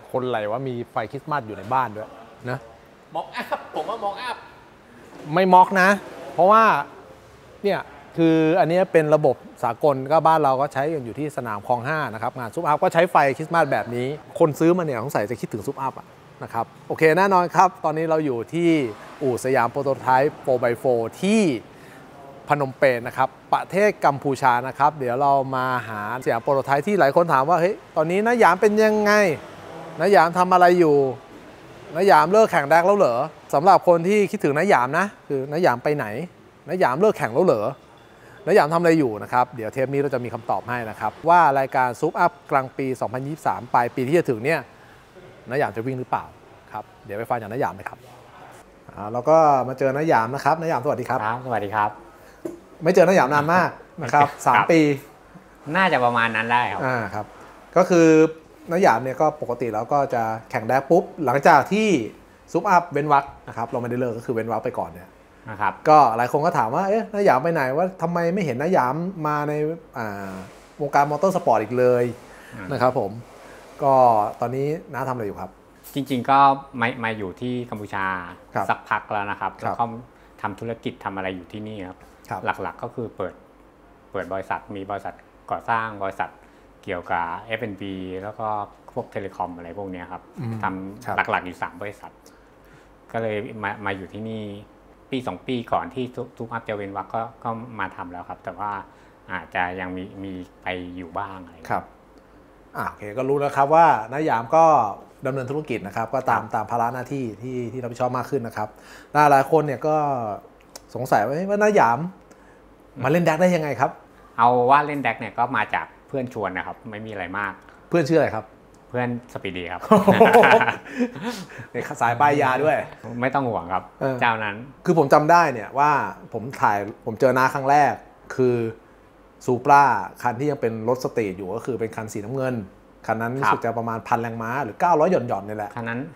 คนอะไรว่ามีไฟคริสต์มาสอยู่ในบ้านด้วยนะม็อกอัพผมว่าม็อกอัพไม่ม็อกนะ เพราะว่าเนี่ยคืออันนี้เป็นระบบสากลก็บ้านเราก็ใช้กันอยู่ที่สนามคลอง5นะครับงานซุปอัพก็ใช้ไฟคริสต์มาสแบบนี้คนซื้อมาเนี่ยสงสัยจะคิดถึงซุปอัพนะครับโอเคแน่นอนครับตอนนี้เราอยู่ที่อู่สยามโปรโตไทป์ 4x4 ที่พนมเปญนะครับประเทศกัมพูชานะครับเดี๋ยวเรามาหาสยามโปรโตไทป์ที่หลายคนถามว่าเฮ้ยตอนนี้น้าหยามเป็นยังไงน้าหยามทำอะไรอยู่น้าหยามเลิกแข่งแดกแล้วเหรอสำหรับคนที่คิดถึงน้าหยามนะคือน้าหยามไปไหนน้าหยามเลิกแข่งแล้วเหรอน้าหยามทำอะไรอยู่นะครับเดี๋ยวเทปนี้เราจะมีคำตอบให้นะครับว่ารายการซุปอัพกลางปี 2023 ปลายปีที่จะถึงเนี่ยน้าหยามจะวิ่งหรือเปล่าครับเดี๋ยวไปฟังจากน้าหยามเลยครับเราก็มาเจอน้าหยามนะครับน้าหยามสวัสดีครับสวัสดีครับไม่เจอน้าหยามนานมากนะครับ3 ปีน่าจะประมาณนั้นได้ครับครับก็คือน้าหยามเนี่ยก็ปกติแล้วก็จะแข่งแดกปุ๊บหลังจากที่ซุปอัพเว้นวรรคนะครับเราไม่ได้เลิกก็คือเว้นวรรคไปก่อนเนี่ยนะครับก็หลายคนก็ถามว่าเอ๊ะน้าหยามไปไหนว่าทำไมไม่เห็นน้าหยามมาในวงการมอเตอร์สปอร์ตอีกเลยนะครับผมก็ตอนนี้น้าทำอะไรอยู่ครับจริงๆก็มาอยู่ที่กัมพูชาสักพักแล้วนะครับแล้วก็ทำธุรกิจทำอะไรอยู่ที่นี่ครับหลักๆก็คือเปิดบริษัทมีบริษัทก่อสร้างบริษัทเกี่ยวกับ F&B แล้วก็พวกเทเลคอมอะไรพวกนี้ครับทำหลักๆอยู่3บริษัทก็เลยมาอยู่ที่นี่ปี2 ปีก่อนที่ทุกอัพจะเว้นวรรคก็มาทำแล้วครับแต่ว่าอาจจะยังมีไปอยู่บ้างอะไรครับโอเคก็รู้แล้วครับว่าน้าหยามก็ดำเนินธุรกิจนะครับก็ตามภาระหน้าที่ที่รับผิดชอบมากขึ้นนะครับหลายคนเนี่ยก็สงสัยว่าน้าหยามมาเล่นแดกได้ยังไงครับเอาว่าเล่นแดกเนี่ยก็มาจากเพื่อนชวนนะครับไม่มีอะไรมากเพื่อนชื่ออะไรครับเพื่อนสปีดีครับในสายป้ายยาด้วยไม่ต้องห่วงครับเจ้านั้นคือผมจำได้เนี่ยว่าผมเจอน้าครั้งแรกคือซูปราคันที่ยังเป็นรถสตรีทอยู่ก็คือเป็นคันสีน้ำเงินคันนั้นรู้สึกจะประมาณ1,000 แรงม้าหรือ900หย่อนๆนี่แหละคันนั้น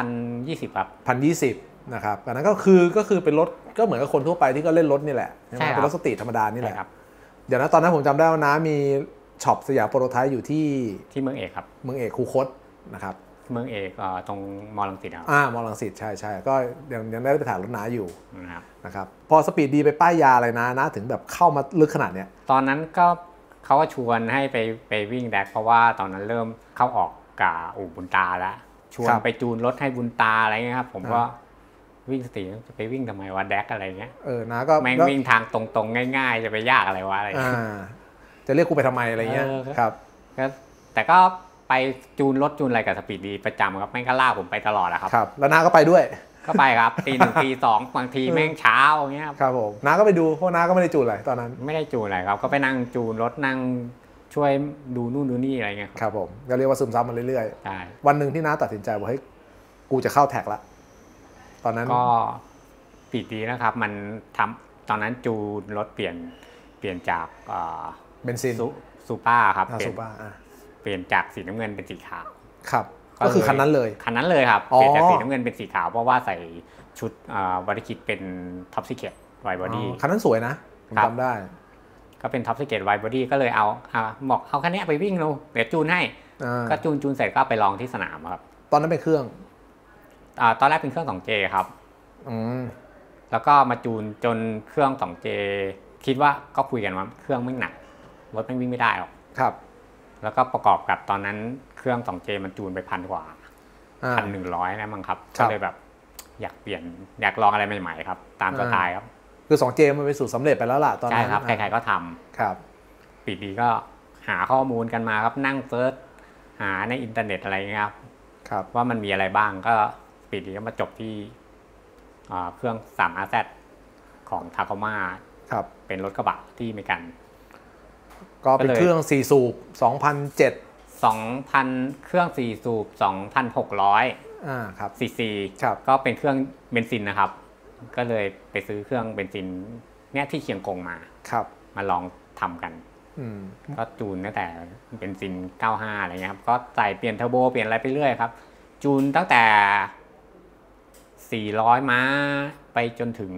1,020ครับ 1,020นะครับอันนั้นก็คือเป็นรถก็เหมือนกับคนทั่วไปที่ก็เล่นรถนี่แหละเป็นรถสตรีทธรรมดานี่แหละเดี๋ยวนะตอนนั้นผมจำได้ว่าน้ามีช็อปสยามโปรโตไทป์อยู่ที่เมืองเอกครับเมืองเอกคูคตนะครับเมืองเอกตรงมอลังสิตครับมอลังสิตใช่ก็ยังได้ไปถ่ายรถน้าอยู่นะครับพอสปีดดีไปป้ายยาอะไรนะถึงแบบเข้ามาลึกขนาดเนี้ยตอนนั้นก็เขาก็ชวนให้ไปวิ่งแดกเพราะว่าตอนนั้นเริ่มเข้าออกกับอู่บุญตาแล้วชวนไปจูนรถให้บุญตาอะไรเงี้ยครับผมก็วิ่งสตรีทจะไปวิ่งทำไมวะแดกอะไรเงี้ยนะก็แม่งวิ่งทางตรงๆง่ายๆจะไปยากอะไรวะอะไรจะเรียกกูไปทำไมอะไรเงี้ยครับแต่ก็ไปจูนรถจูนอะไรกับสปีดดีประจำครับแม่งก็ลากผมไปตลอดอะครับแล้วน้าก็ไปด้วยก็ไปครับตี 1ตี 2บางทีแม่งเช้าอย่างเงี้ยครับผมน้าก็ไปดูเพราะน้าก็ไม่ได้จูนอะไรตอนนั้นไม่ได้จูนอะไรครับก็ไปนั่งจูนรถนั่งช่วยดูนู่นดูนี่อะไรเงี้ยครับผมก็เรียกว่าซึมซับมาเรื่อยๆใช่วันหนึ่งที่น้าตัดสินใจว่าเฮ้ยกูจะเข้าแท็กละตอนนั้นก็ปีดีนะครับมันทำตอนนั้นจูนรถเปลี่ยนจากเบนซินซูเปอร์ครับเปลี่ยนจากสีน้ำเงินเป็นสีขาวครับก็คือคันนั้นเลยครับเปลี่ยนจากสีน้ำเงินเป็นสีขาวเพราะว่าใส่ชุดบริคิดเป็นท็อปซีเคทไวบอดี้คันนั้นสวยนะผมจำได้ก็เป็นท็อปซีเคทไวบอดี้ก็เลยบอกเอาคันนี้ไปวิ่งดูเดี๋ยวจูนให้ก็จูนเสร็จก็ไปลองที่สนามครับตอนนั้นเป็นเครื่องตอนแรกเป็นเครื่อง 2J ครับแล้วก็มาจูนจนเครื่อง 2J คิดว่าก็คุยกันว่าเครื่องไม่หนักรถไม่วิ่งไม่ได้หรอกครับแล้วก็ประกอบกับตอนนั้นเครื่อง 2J มันจูนไป1,000 กว่า1,100นะมั้งครับก็เลยแบบอยากเปลี่ยนอยากลองอะไรใหม่ๆครับตามสไตล์ครับคือ 2J มันเป็นสูตรสำเร็จไปแล้วล่ะตอนนั้นใช่ครับใครๆก็ทำครับปีดีก็หาข้อมูลกันมาครับนั่งเซิร์ชหาในอินเทอร์เน็ตอะไรเงี้ยครับว่ามันมีอะไรบ้างก็ปีดีก็มาจบที่เครื่อง 3RZ ของ Tacoma ครับเป็นรถกระบะที่อเมริกันก็เป็นเครื่อง4สูบ 2,000เครื่อง4สูบ2,600 ครับซีซีก็เป็นเครื่องเบนซินนะครับก็เลยไปซื้อเครื่องเบนซินเนี่ยที่เชียงกงมาลองทำกันก็จูนตั้งแต่เบนซิน95อะไรเงี้ยครับก็ใส่เปลี่ยนเทอร์โบเปลี่ยนอะไรไปเรื่อยครับจูนตั้งแต่400 ม้าไปจนถึง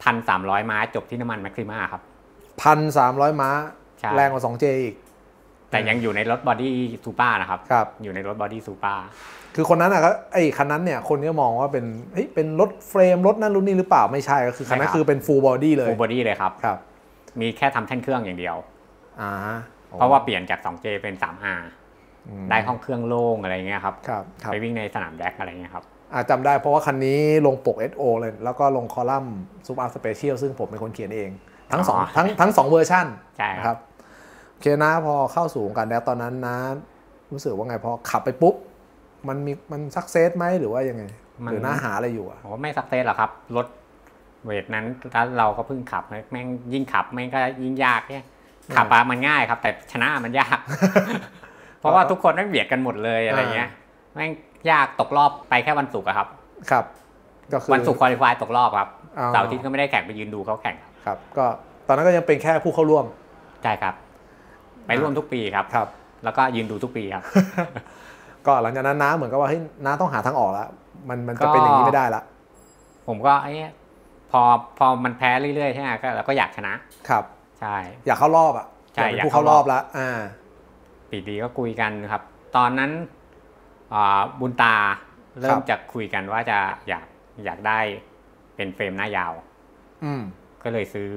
1,300 ม้าจบที่น้ำมันแมคซิม่าครับ 1,300 ม้าแรงกว่า 2J อีกแต่ยังอยู่ในรถบอดี้ซูเปอร์นะครับอยู่ในรถบอดี้ซูเปอร์คือคนนั้นก็ไอ้คันนั้นเนี่ยคนก็มองว่าเป็นรถเฟรมรถนั่นรุ่นนี้หรือเปล่าไม่ใช่ก็คือคันนั้นคือเป็นฟูลบอดี้เลยฟูลบอดี้เลยครับมีแค่ทำแท่นเครื่องอย่างเดียวเพราะว่าเปลี่ยนจาก 2J เป็น 3R ได้ห้องเครื่องโล่งอะไรเงี้ยครับไปวิ่งในสนามแดกอะไรเงี้ยครับจำได้เพราะว่าคันนี้ลงปก SO เลยแล้วก็ลงคอลัมน์ซูเปอร์สเปเชียลซึ่งผมเป็นคนเขียนเองทั้ง2เวอร์ชันครับโอเคนะพอเข้าสู่วงการแดกตอนนั้นนะรู้สึกว่าไงพอขับไปปุ๊บมันซักเซสไหมหรือว่ายังไงหรือหน้าหาอะไรอยู่ไม่ซักเซสหรอกครับรถเวทนั้นเราก็เพิ่งขับแม่งยิ่งขับแม่งก็ยิ่งยากเนี่ยขับมันง่ายครับแต่ชนะมันยาก เพราะว่าทุกคนไม่เบียดกันหมดเลยอะไรเงี้ยแม่งยากตกรอบไปแค่วันศุกร์ครับก็คือวันศุกร์ควอลิฟายตกรอบครับเสาร์อาทิตย์ก็ไม่ได้แข่งไปยืนดูเขาแข่งครับก็ตอนนั้นก็ยังเป็นแค่ผู้เข้าร่วมใช่ครับไปร่วมทุกปีครับแล้วก็ยืนดูทุกปีครับก็หลังจากนั้นน้าเหมือนกับว่าน้าต้องหาทางออกแล้วมันจะเป็นอย่างนี้ไม่ได้ละผมก็พอมันแพ้เรื่อยๆใช่ไหมก็เราก็อยากชนะครับใช่อยากเข้ารอบใช่อยากผู้เข้ารอบแล้วปีดีก็คุยกันครับตอนนั้นบุญตาเริ่มจะคุยกันว่าจะอยากได้เป็นเฟรมหน้ายาวก็เลยซื้อ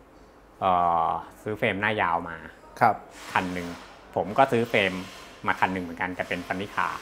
เฟรมหน้ายาวมาคันหนึ่งผมก็ซื้อเฟรมมาคันหนึ่งเหมือนกันแต่เป็นฟันนิคา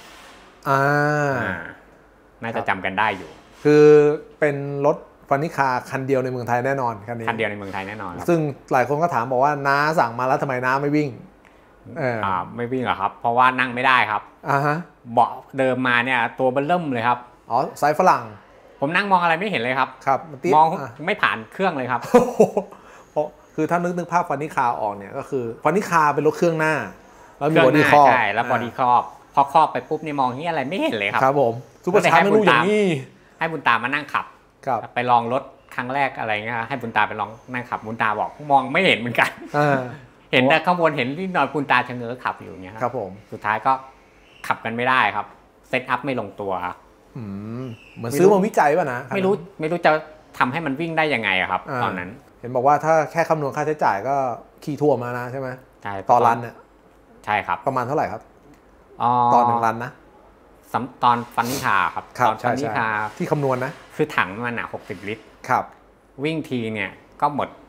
น่าจะจำกันได้อยู่คือเป็นรถฟันนิคาคันเดียวในเมืองไทยแน่นอนคันเดียวในเมืองไทยแน่นอนซึ่งหลายคนก็ถามบอกว่าน้าสั่งมาแล้วทำไมน้าไม่วิ่งไม่วิ่งหรอครับเพราะว่านั่งไม่ได้ครับเบาะเดิมมาเนี่ยตัวเบิ่มเริ่มเลยครับไซส์ฝรั่งผมนั่งมองอะไรไม่เห็นเลยครับมองไม่ผ่านเครื่องเลยครับเพราะคือถ้านึกภาพฟันนิคาออกเนี่ยก็คือฟันนิคาเป็นรถเครื่องหน้าแล้วมีบอดี้ครอบใช่แล้วบอดี้ครอบพอครอบไปปุ๊บนี่มองนี่อะไรไม่เห็นเลยครับครับผมซุปเปอร์ชาร์จไม่รู้อย่างนี้ให้บุญตามานั่งขับไปลองรถครั้งแรกอะไรเงี้ยให้บุญตาไปลองนั่งขับบุญตาบอกมองไม่เห็นเหมือนกันเห็นแต่ข้างบนเห็นที่นอนบุญตาชะเง้อขับอยู่เงี้ยครับผมสุดท้ายก็ขับกันไม่ได้ครับเซตอัพไม่ลงตัวเหมือนซื้อมาวิจัยป่ะนะไม่รู้จะทำให้มันวิ่งได้ยังไงครับตอนนั้นเห็นบอกว่าถ้าแค่คำนวณค่าใช้จ่ายก็ขี่ทั่วมานะใช่ไหมใช่ต่อรันเนี่ยใช่ครับประมาณเท่าไหร่ครับต่อ1 รันนะตอนฟันนิคาครับตอนฟันนิคาที่คำนวณนะคือถังมัน60 ลิตรครับวิ่งทีเนี่ยก็หมด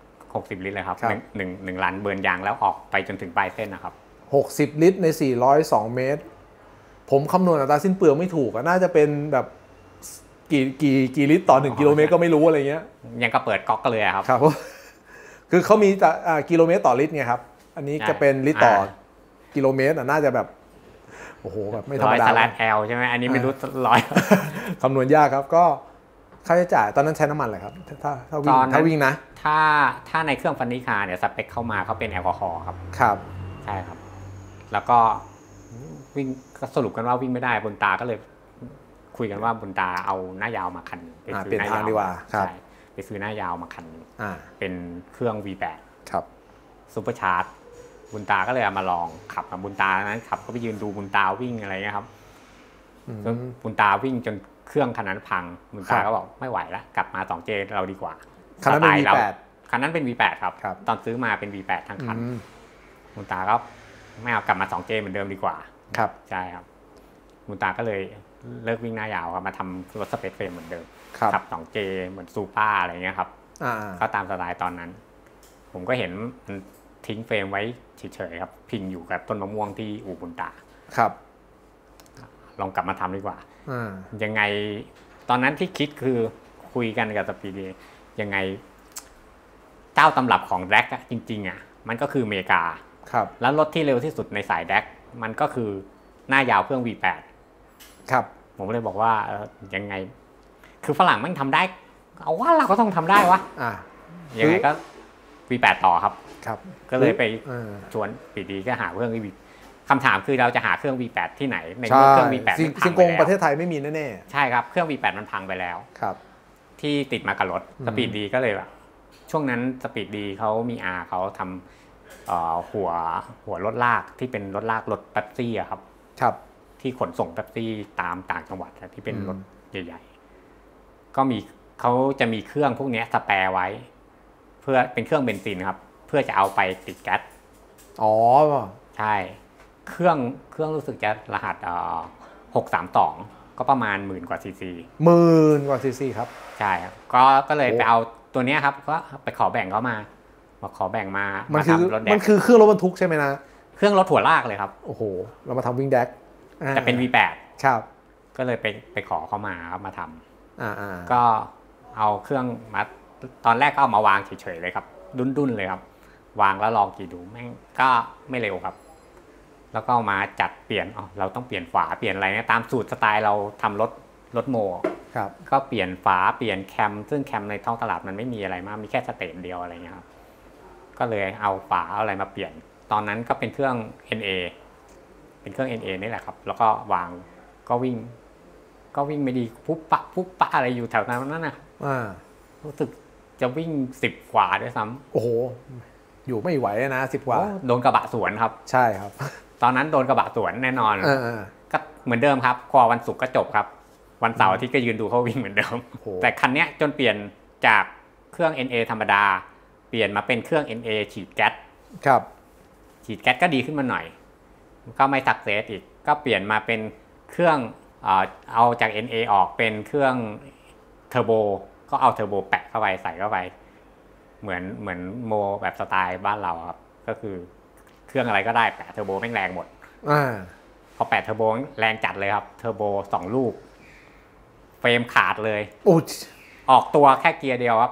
60 ลิตรเลยครับหนึ่งรันเบิร์นยางแล้วออกไปจนถึงปลายเส้นนะครับ 60 ลิตรใน402 เมตรผมคำนวณอัตราสิ้นเปลืองไม่ถูกน่าจะเป็นแบบกี่ลิตรต่อ1 กิโลเมตรก็ไม่รู้อะไรเงี้ยยังก็เปิดก๊อกกันเลยครับครับคือเขามีกิโลเมตรต่อลิตรไงครับอันนี้จะเป็นลิตรต่อกิโลเมตรน่าจะแบบโอ้โหแบบไม่ธรรมดา 100/L ใช่ไหมอันนี้ไม่รู้ 100คำนวณยากครับก็ค่าใช้จ่ายตอนนั้นใช้น้ำมันอะไรครับถ้าวิ่งนะถ้าในเครื่องฟันนิคาเนี่ยสเปคเข้ามาเขาเป็นแอลกอฮอล์ครับใช่ครับแล้วก็วิ่งก็สรุปกันว่าวิ่งไม่ได้บุญตาก็เลยคุยกันว่าบุญตาเอาหน้ายาวมาคันไปซื้อหน้ายาวดีกว่าใช่ไปซื้อหน้ายาวมาคันเป็นเครื่อง V8 ครับซุปเปอร์ชาร์จบุญตาก็เลยเอามาลองขับกับบุญตานั้นขับก็ไปยืนดูบุญตาวิ่งอะไรเงี้ยครับบุญตาวิ่งจนเครื่องคันนั้นพังบุญตาก็บอกไม่ไหวแล้วกลับมา 2J เราดีกว่าคันนั้นเป็น V8 คันนั้นเป็น V8 ครับตอนซื้อมาเป็น V8 ทั้งคันบุญตาก็ไม่เอากลับมา 2J เหมือนเดิมดีกว่าครับใช่ครับบุญตาก็เลยเลิกวิ่งหน้ายาวครับมาทำรถสเปคเฟรมเหมือนเดิมขับ 2J เหมือนซูเปอร์อะไรเงี้ยครับก็ตามสไตล์ตอนนั้นผมก็เห็นมันทิ้งเฟรมไว้เฉยๆครับพิงอยู่กับต้นมะม่วงที่อู่บุญตาครับลองกลับมาทำดีกว่ายังไงตอนนั้นที่คิดคือคุยกันกับสปีดยังไงเจ้าตำรับของแดกจริงๆมันก็คืออเมริกาแล้วรถที่เร็วที่สุดในสายแดกมันก็คือหน้ายาวเครื่อง V8 ครับผมเลยบอกว่ายังไงคือฝรั่งมันทำได้เอาว่าเราก็ต้องทำได้วะยังไงก็ V8 ต่อครับก็เลยไปชวนปีดีก็หาเครื่อง V8 คำถามคือเราจะหาเครื่อง V8 ที่ไหนในเครื่อง V8 ซิงโกงประเทศไทยไม่มีแน่ๆใช่ครับเครื่อง V8 มันพังไปแล้วที่ติดมากับรถสปีดดีก็เลยแบบช่วงนั้นสปีดดีเขามีเขาทำหัวรถลากที่เป็นรถลากรถแป๊บซี่ครับที่ขนส่งแป๊บซี่ตามต่างจังหวัดที่เป็นรถใหญ่ๆก็มีเขาจะมีเครื่องพวกนี้สแปร์ไว้เพื่อเป็นเครื่องเบนซินครับเพื่อจะเอาไปติดแก๊สใช่เครื่องรู้สึกจะรหัส632ก็ประมาณ10,000 กว่าซีซี 10,000 กว่าซีซีครับใช่ครับก็เลยไปเอาตัวนี้ครับก็ไปขอแบ่งเขามาขอแบ่งมาทำรถแดกมันคือเครื่องรถบรรทุกใช่ไหมนะเครื่องรถหัวลากเลยครับโอ้โหเรามาทำวิ่งแดกแต่เป็น V8 ครับก็เลยไปขอเขามาครับมาทำก็เอาเครื่องมาตอนแรกก็เอามาวางเฉยๆเลยครับดุนๆเลยครับวางแล้วลองขี่ดูแม่งก็ไม่เร็วครับแล้วก็มาจัดเปลี่ยนเราต้องเปลี่ยนฝาเปลี่ยนอะไรเนี่ยตามสูตรสไตล์เราทำรถโมครับก็เปลี่ยนฝาเปลี่ยนแคมซึ่งแคมในท้องตลาดมันไม่มีอะไรมากมีแค่สเตปเดียวอะไรเงี้ยครับก็เลยเอาฝาอะไรมาเปลี่ยนตอนนั้นก็เป็นเครื่อง NA เป็นเครื่อง NA นี่แหละครับแล้วก็วางก็วิ่งไม่ดีปุ๊บปะอะไรอยู่แถวนั้นนั่นนะรู้สึกจะวิ่ง10 กว่าด้วยซ้ำโอ้โหอยู่ไม่ไหวนะ10 กว่าโดนกระบะสวนครับใช่ครับตอนนั้นโดนกระบะสวนแน่นอนก็เหมือนเดิมครับพอวันศุกร์ก็จบครับวันเสาร์อาทิตย์ก็ยืนดูเขาวิ่งเหมือนเดิมแต่คันนี้จนเปลี่ยนจากเครื่อง NA ธรรมดาเปลี่ยนมาเป็นเครื่อง NA ฉีดแก๊สครับฉีดแก๊สก็ดีขึ้นมาหน่อยก็ไม่สักเซสอีกก็เปลี่ยนมาเป็นเครื่องเอาจาก NA ออกเป็นเครื่องเทอร์โบก็เอาเทอร์โบแปะเข้าไปใส่เข้าไปเหมือนโมแบบสไตล์บ้านเราครับก็คือเครื่องอะไรก็ได้แปะเทอร์โบแม่งแรงหมดพอแปะเทอร์โบแรงจัดเลยครับเทอร์โบ2 ลูกเฟรมขาดเลยออกตัวแค่เกียร์เดียวครับ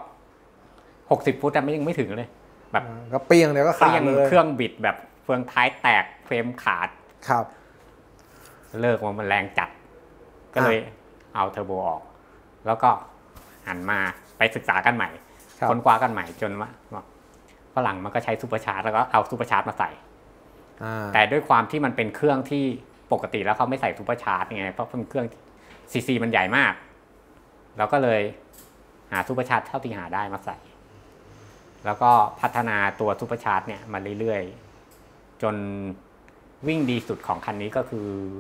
60 ฟุตแต่ยังไม่ถึงเลยแบบก็เปียงเดียวก็ขาดเลยเครื่องบิดแบบเฟืองท้ายแตกเฟรมขาดครับเลิกมันแรงจัดก็เลยเอาเทอร์โบออกแล้วก็หันมาไปศึกษากันใหม่ค้นคว้ากันใหม่จนว่าฝรั่งมันก็ใช้ซูเปอร์ชาร์จแล้วก็เอาซูเปอร์ชาร์จมาใส่แต่ด้วยความที่มันเป็นเครื่องที่ปกติแล้วเขาไม่ใส่ซูเปอร์ชาร์จไงเพราะเป็นเครื่องซีซีมันใหญ่มากเราก็เลยหาซูเปอร์ชาร์จเท่าที่หาได้มาใส่แล้วก็พัฒนาตัวซูเปอร์ชาร์จเนี่ยมาเรื่อยๆจนวิ่งดีสุดของคันนี้ก็คือ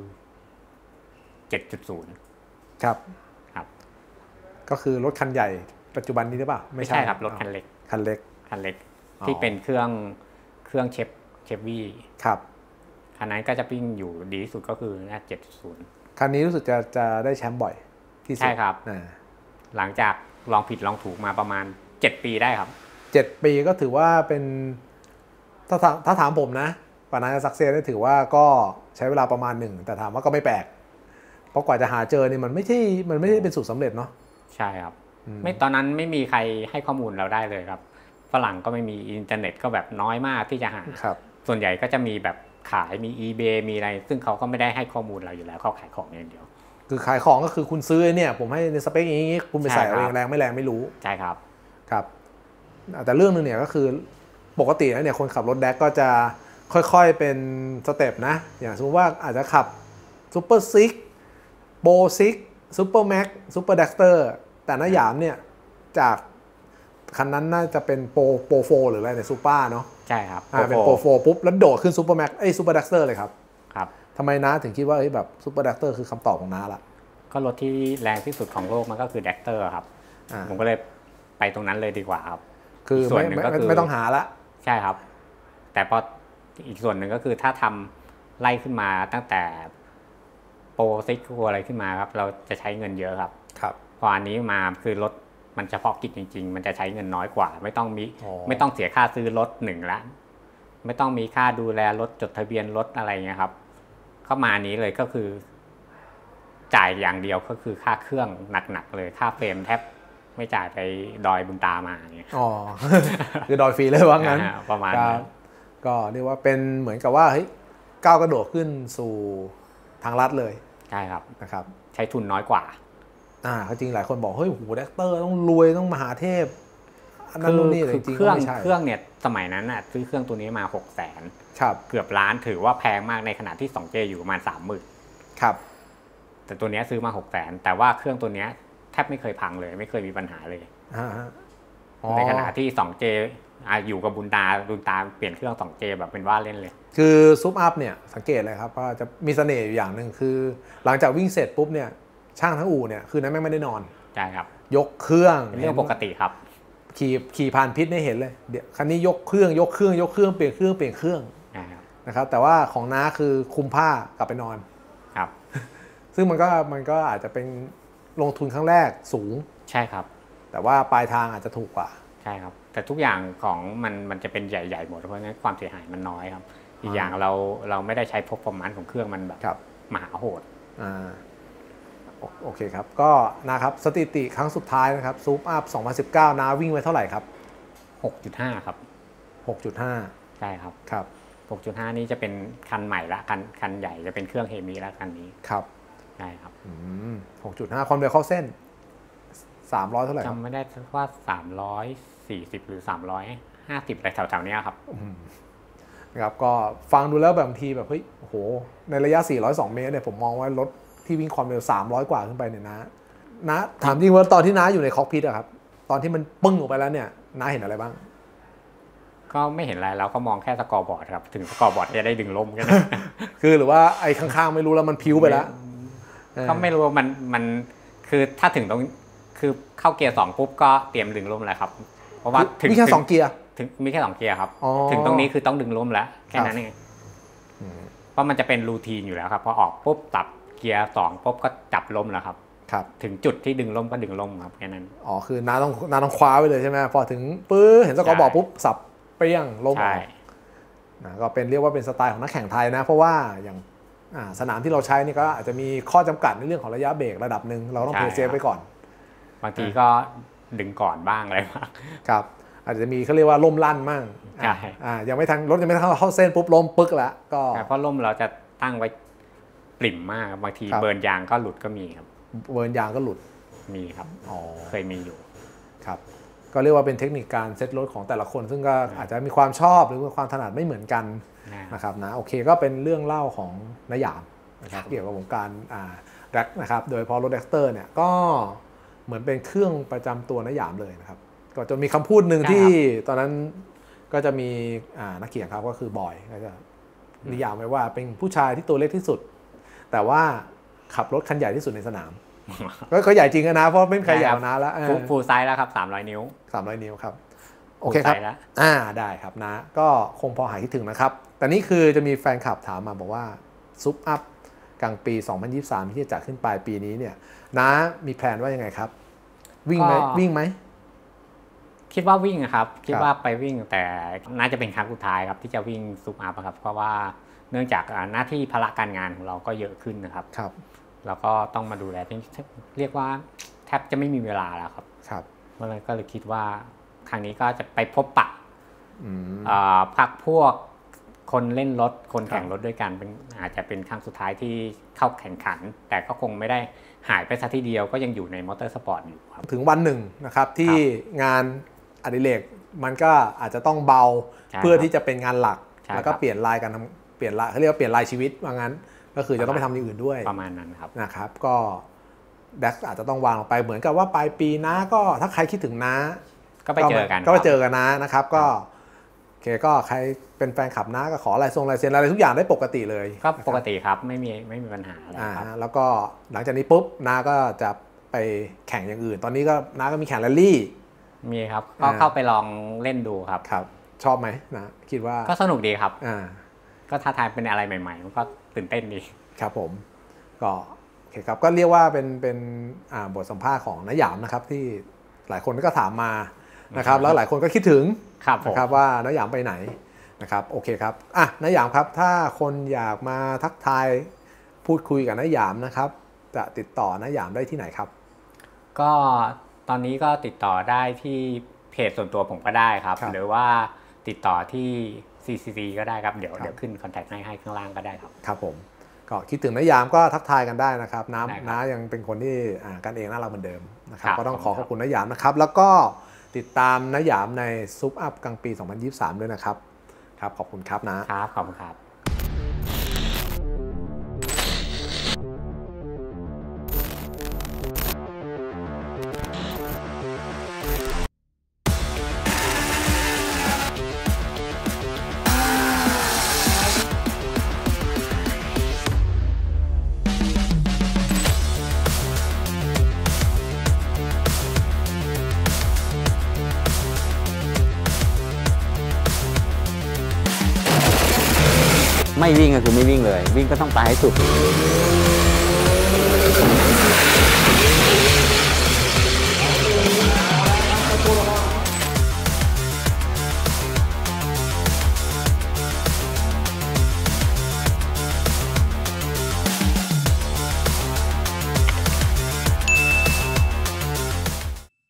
7.0 ครับก็คือรถคันใหญ่ปัจจุบันนี้หรือเปล่าไม่ใช่ครับรถคันเล็กที่เป็นเครื่องเชฟวี่ครับคันนั้นก็จะวิ่งอยู่ดีที่สุดก็คือ7.0 คันนี้รู้สึกจะได้แชมป์บ่อยที่สุดใช่ครับหลังจากลองผิดลองถูกมาประมาณ7 ปีได้ครับ 7 ปีก็ถือว่าเป็นถ้าถามผมนะกว่านั้นจะสักเซสได้ถือว่าก็ใช้เวลาประมาณหนึ่งแต่ถามว่าก็ไม่แปลกเพราะกว่าจะหาเจอเนี่ยมันไม่ใช่เป็นสูตรสำเร็จเนาะใช่ครับไม่ตอนนั้นไม่มีใครให้ข้อมูลเราได้เลยครับฝรั่งก็ไม่มีอินเทอร์เน็ตก็แบบน้อยมากที่จะหาส่วนใหญ่ก็จะมีแบบขายมี eBay มีอะไรซึ่งเขาก็ไม่ได้ให้ข้อมูลเราอยู่แล้วเขาขายของอย่างเดียวคือขายของก็คือคุณซื้อเนี่ยผมให้ในสเปคอย่างนี้คุณไปใส่เองแรงไม่แรงไม่รู้ใช่ครับครับแต่เรื่องนึงเนี่ยก็คือปกติแล้วเนี่ยคนขับรถแดกก็จะค่อยๆเป็นสเต็ปนะอย่างสมมติว่าอาจจะขับซูเปอร์ซิกโบซิกซูเปอร์แม็กซูเปอร์แดกเตอร์แต่น้าหยามเนี่ยจากคันนั้นน่าจะเป็นโปรโฟหรืออะไรเนี่ยซูเปอร์เนาะใช่ครับเป็นโปรโฟปุ๊บแล้วโดดขึ้นซูเปอร์แม็กซูเปอร์แดกเตอร์เลยครับครับทำไมน้าถึงคิดว่าแบบซูเปอร์แดกเตอร์คือคำตอบของน้าละก็รถที่แรงที่สุดของโลกมันก็คือแดกเตอร์ครับผมก็เลยไปตรงนั้นเลยดีกว่าครับคือส่วนหนึ่งก็คือไม่ต้องหาละใช่ครับแต่พออีกส่วนหนึ่งก็คือถ้าทำไล่ขึ้นมาตั้งแต่โปรซิกอะไรขึ้นมาครับเราจะใช้เงินเยอะครับพออันนี้มาคือรถมันเฉพาะกิจจริงๆมันจะใช้เงินน้อยกว่าไม่ต้องเสียค่าซื้อรถ1ละไม่ต้องมีค่าดูแลรถจดทะเบียนรถอะไรเงี้ยครับก็มานี้เลยก็คือจ่ายอย่างเดียวก็คือค่าเครื่องหนักๆเลยค่าเฟรมแทบไม่จ่ายไปดอยบุญตามาอย่างเงี้ยคือดอยฟรีเลยว่างั้นประมาณก็เรียกว่าเป็นเหมือนกับว่าเฮ้ยก้าวกระโดดขึ้นสู่ทางลัดเลยใช่ครับนะครับใช้ทุนน้อยกว่าจริงหลายคนบอกเฮ้ยโหแดกเตอร์ต้องรวยต้องมหาเทพอันนั้นนี่จริงๆก็ไม่ใช่เครื่องเนี่ยสมัยนั้นน่ะซื้อเครื่องตัวนี้มา600,000 ครับเกือบล้านถือว่าแพงมากในขณะที่ 2J อยู่ประมาณ 30,000 ครับแต่ตัวนี้ซื้อมา600,000แต่ว่าเครื่องตัวนี้แทบไม่เคยพังเลยไม่เคยมีปัญหาเลยในขณะที่ 2J อยู่กับบุญตาเปลี่ยนเครื่อง 2J แบบเป็นว่าเล่นเลยคือซุปอัพเนี่ยสังเกตเลยครับว่าจะมีเสน่ห์อยู่อย่างหนึ่งคือหลังจากวิ่งเสร็จปุ๊บเนี่ยช่างทั้งอู่เนี่ยคือนั้นไม่ได้นอนใช่ครับยกเครื่องเป็นเรื่องปกติครับขี่ผ่านพิษได้เห็นเลยเดี๋ยวคันนี้ยกเครื่องเปลี่ยนเครื่องนะครับแต่ว่าของน้าคือคุมผ้ากลับไปนอนครับซึ่งมันก็อาจจะเป็นลงทุนครั้งแรกสูงใช่ครับแต่ว่าปลายทางอาจจะถูกกว่าใช่ครับแต่ทุกอย่างของมันจะเป็นใหญ่ๆหมดเพราะงั้นความเสียหายมันน้อยครับอีกอย่างเราไม่ได้ใช้performanceของเครื่องมันแบบมหาโหดโอเคครับก็นะครับสถิติครั้งสุดท้ายนะครับซูปอัพ2019น้าวิ่งไว้เท่าไหร่ครับ 6.5 ครับ 6.5 ใช่ครับครับ 6.5 นี้จะเป็นคันใหม่ละคันใหญ่จะเป็นเครื่องเฮมิละคันนี้ครับใช่ครับ 6.5 ความเร็วเข้าเส้น300เท่าไหร่จำไม่ได้ว่า340หรือ350อะไรแถวๆนี้ครับนะครับก็ฟังดูแล้วบางทีแบบเฮ้ยโอ้โหในระยะ402เมตรเนี่ยผมมองว่ารถที่วิ่งความเร็ว300กว่าขึ้นไปเนี่ยนะถามจริงว่าตอนที่น้าอยู่ในคอกพิทอะครับตอนที่มันปึ้งออกไปแล้วเนี่ยน้าเห็นอะไรบ้างก็ไม่เห็นอะไรแล้วก็มองแค่สกอร์บอร์ดครับถึงสกอร์บอร์ดจะได้ดึงลมกันคือหรือว่าไอ้ข้างๆไม่รู้แล้วมันพิ้วไปแล้วก็ไม่รู้ว่ามันคือถ้าถึงตรงคือเข้าเกียร์2ปุ๊บก็เตรียมดึงลมแล้วครับเพราะว่าถึงมีแค่2เกียร์ถึงมีแค่2เกียร์ครับถึงตรงนี้คือต้องดึงลมแล้วแค่นั้นเองเพราะมันจะเป็นรูทีนอยู่แล้วครับพอออกปุ๊บตัดเกียร์2ปุ๊บก็จับลมแล้วครับถึงจุดที่ดึงลมก็ดึงลมครับแค่นั้นคือน้าต้องคว้าไว้เลยใช่ไหมพอถึงปื้อเห็นสกอร์บอร์ดปุ๊บสับเปรี้ยงลมออกก็เป็นเรียกว่าเป็นสไตล์ของนักแข่งไทยนะเพราะว่าอย่างสนามที่เราใช้นี่ก็อาจจะมีข้อจำกัดในเรื่องของระยะเบรกระดับหนึ่งเราต้องเพย์เซฟไว้ก่อนบางทีก็ดึงก่อนบ้างอะไรบ้างครับอาจจะมีเขาเรียกว่าล่มลั่นมั่งยังไม่ทันรถยังไม่ทันเข้าเส้นปุ๊บล้มปึ๊กแล้วก็เพราะล่มเราจะตั้งไว้ปริ่มมากบางทีเบิร์นยางก็หลุดก็มีครับเบิร์นยางก็หลุดมีครับเคยมีอยู่ครับก็เรียกว่าเป็นเทคนิคการเซตรถของแต่ละคนซึ่งก็อาจจะมีความชอบหรือความถนัดไม่เหมือนกันนะครับนะโอเคก็เป็นเรื่องเล่าของน้าหยามนะครับเกี่ยวกับวงการแร็กนะครับโดยพอรถแร็กเตอร์เนี่ยก็เหมือนเป็นเครื่องประจำตัวน้าหยามเลยนะครับก็จะมีคำพูดหนึ่งที่ตอนนั้นก็จะมีนักเขียนครับก็คือบอยก็จะนิยามไว้ว่าเป็นผู้ชายที่ตัวเล็กที่สุดแต่ว่าขับรถคันใหญ่ที่สุดในสนามก็ใหญ่จริงนะเพราะไม่มีใครใหญ่กว่าน้าแล้วฟูลไซส์แล้วครับ300 นิ้ว 300 นิ้วครับโอเคครับได้ครับนะก็คงพอหายคิดถึงนะครับแต่นี่คือจะมีแฟนคลับถามมาบอกว่าซุปอัพกลางปี2023ที่จะจัดขึ้นปลายปีนี้เนี่ยน้ามีแพลนว่ายังไงครับวิ่งไหมคิดว่าวิ่งครับคิดว่าไปวิ่งแต่น่าจะเป็นครั้งสุดท้ายครับที่จะวิ่งซุปอัพครับเพราะว่าเนื่องจากหน้าที่ภาระการงานของเราก็เยอะขึ้นนะครับแล้วก็ต้องมาดูแลเรียกว่าแทบจะไม่มีเวลาแล้วครับก็เลยคิดว่าครั้งนี้ก็จะไปพบปะพักพวกคนเล่นรถคนแข่งรถด้วยกันอาจจะเป็นครั้งสุดท้ายที่เข้าแข่งขันแต่ก็คงไม่ได้หายไปซะทีเดียวก็ยังอยู่ในมอเตอร์สปอร์ตอยู่ครับถึงวันหนึ่งนะครับที่งานอดิเรกมันก็อาจจะต้องเบาเพื่อที่จะเป็นงานหลักแล้วก็เปลี่ยนลายกันเปลี่ยนลายเขาเรียกว่าเปลี่ยนลายชีวิตว่างั้นก็คือจะต้องไปทำอย่างอื่นด้วยประมาณนั้นครับนะครับก็แดกอาจจะต้องวางออกไปเหมือนกับว่าปลายปีนะก็ถ้าใครคิดถึงนะก็ไปเจอกันนะครับก็โอเคก็ใครเป็นแฟนคลับนะก็ขอลายเซ็นอะไรทุกอย่างได้ปกติเลยก็ปกติครับไม่มีปัญหาอะไรครับแล้วก็หลังจากนี้ปุ๊บนาก็จะไปแข่งอย่างอื่นตอนนี้ก็นาก็มีแข่งแรลลี่มีครับก็เข้าไปลองเล่นดูครับชอบไหมนะคิดว่าก็สนุกดีครับก็ท้าทายเป็นอะไรใหม่ๆมันก็ตื่นเต้นดีครับผมก็โอเคครับก็เรียกว่าเป็นบทสัมภาษณ์ของน้าหยามนะครับที่หลายคนก็ถามมานะครับแล้วหลายคนก็คิดถึงนะครับว่าน้าหยามไปไหนนะครับโอเคครับน้าหยามครับถ้าคนอยากมาทักทายพูดคุยกับน้าหยามนะครับจะติดต่อน้าหยามได้ที่ไหนครับก็ตอนนี้ก็ติดต่อได้ที่เพจส่วนตัวผมก็ได้ครับหรือว่าติดต่อที่ CCC ก็ได้ครับเดี๋ยวขึ้นคอนแทคให้ข้างล่างก็ได้ครับครับผมก็คิดถึงน้าหยามก็ทักทายกันได้นะครับน้ายังเป็นคนที่กันเองน่ารักเหมือนเดิมนะครับก็ต้องขอบคุณน้าหยามนะครับแล้วก็ติดตามน้าหยามในซุปอัพกลางปี2023ด้วยนะครับครับขอบคุณครับนะครับขอบคุณครับไม่วิ่งก็คือไม่วิ่งเลยวิ่งก็ต้องไปให้สุด